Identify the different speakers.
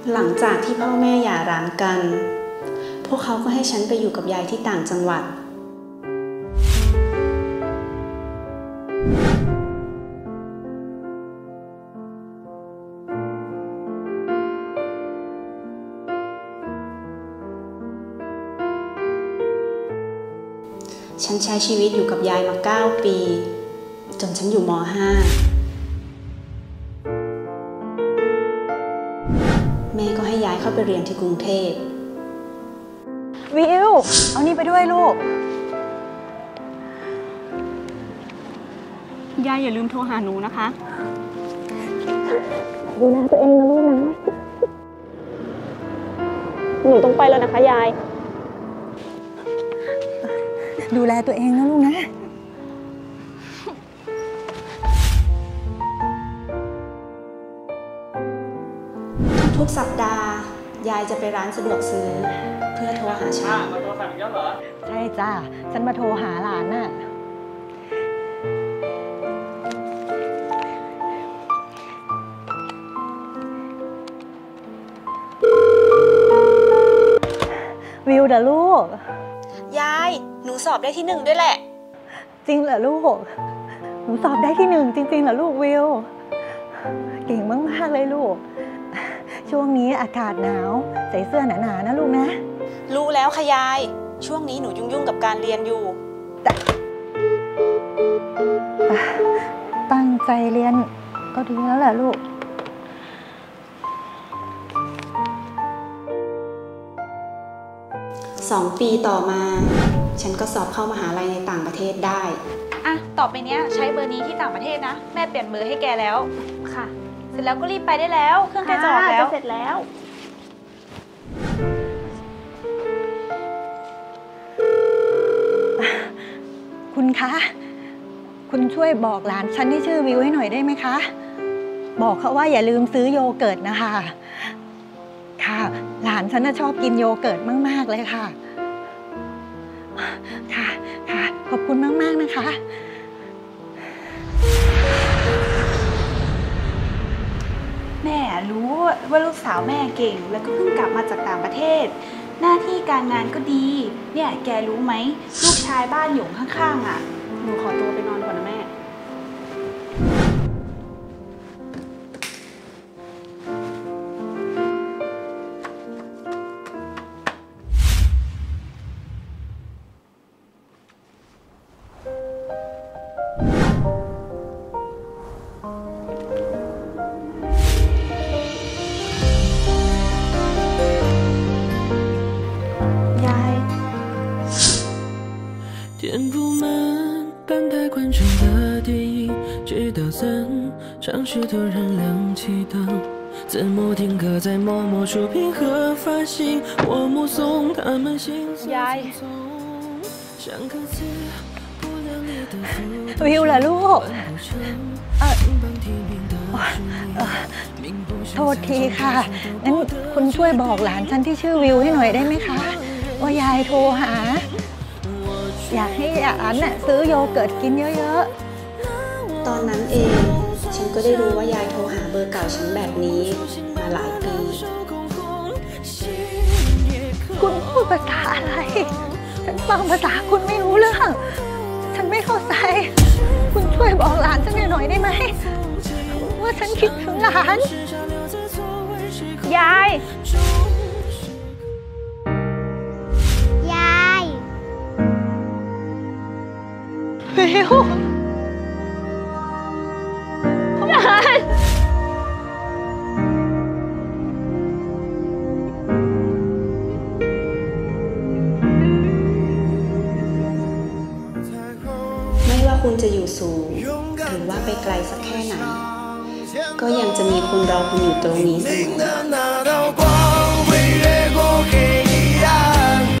Speaker 1: หลังจากที่พ่อแม่หย่าร้างกันพวกเขาก็ให้ฉันไปอยู่กับยายที่ต่างจังหวัดฉันใช้ชีวิตอยู่กับยายมา9 ปีจนฉันอยู่ม.5 แม่ก็ให้ย้ายเข้าไปเรียนที่กรุงเทพ
Speaker 2: วิวเอานี่ไปด้วยลูก
Speaker 1: ยายอย่าลืมโทรหาหนูนะคะ
Speaker 2: ดูแลตัวเองนะลูกนะหนูต้องไปแล้วนะคะยายดูแลตัวเองนะลูกนะ
Speaker 1: ทุกสัปดาห์ยายจะไปร้านสะดวกซื้อเพื่อโทรหาฉัน
Speaker 3: มาโทรศัพท์อีกแล้วเหรอ
Speaker 2: ใช่จ้าฉันมาโทรหาหลานน่ะวิวเด้อลูก
Speaker 1: ยายหนูสอบได้ที่1ด้วยแหละ
Speaker 2: จริงเหรอลูกหนูสอบได้ที่1จริงๆเหรอลูกวิวเก่งมากๆเลยลูกช่วงนี้อากาศหนาวใส่เสื้อหนาๆนะลูกนะ
Speaker 1: รู้แล้วค่ะยายช่วงนี้หนูยุ่งกับการเรียนอยู่
Speaker 2: ตั้งใจเรียนก็ดีแล้วแหละลูก
Speaker 1: 2 ปีต่อมาฉันก็สอบเข้ามหาลัยในต่างประเทศได้
Speaker 4: ต่อไปเนี้ยใช้เบอร์นี้ที่ต่างประเทศนะแม่เปลี่ยนเบอร์ให้แกแล้วค่ะเสร็จแล้วก็รีบไปได้แล้วเครื่องใกล้จะออกแล้วเสร็จแล้ว
Speaker 2: คุณคะคุณช่วยบอกหลานฉันที่ชื่อวิวให้หน่อยได้ไหมคะบอกเขาว่าอย่าลืมซื้อโยเกิร์ตนะคะค่ะหลานฉันน่ะชอบกินโยเกิร์ตมากๆเลยค่ะค่ะขอบคุณมากๆนะคะ
Speaker 4: แม่รู้ว่าลูกสาวแม่เก่งแล้วก็เพิ่งกลับมาจากต่างประเทศหน้าที่การงานก็ดีเนี่ยแกรู้ไหมลูกชายบ้านหยงข้างๆอ่ะหนูขอตัวไปนอนก่อนนะแม่
Speaker 5: 填不满半待观众的电影，直到散场时突然亮起灯，字幕定格在某某出品和发行，我目送他们行踪匆匆，像歌词不亮丽的浮
Speaker 2: วิวล่ะลูกโทษทีค่ะงั้นคุณช่วยบอกหลานฉันที่ชื่อวิวให้หน่อยได้ไหมคะว่ายายโทรหาอยากให้หลานน่ะซื้อโยเกิร์ตกินเยอะ
Speaker 1: ๆตอนนั้นเองฉันก็ได้รู้ว่ายายโทรหาเบอร์เก่าฉันแบบนี้มาหลายปี
Speaker 2: คุณพูดภาษาอะไรฉันฟังภาษาคุณไม่รู้เรื่องฉันไม่เข้าใจคุณช่วยบอกหลานฉันหน่อยได้ไหมว่าฉันคิดถึงหลาน
Speaker 4: ยาย
Speaker 2: วิวหลาน
Speaker 1: ไม่ว่าคุณจะอยู่สูงหรือว่าไปไกลสักแค่ไหนก็ยังจะมีคนรอคุณอยู่ตรงนี้เสมอ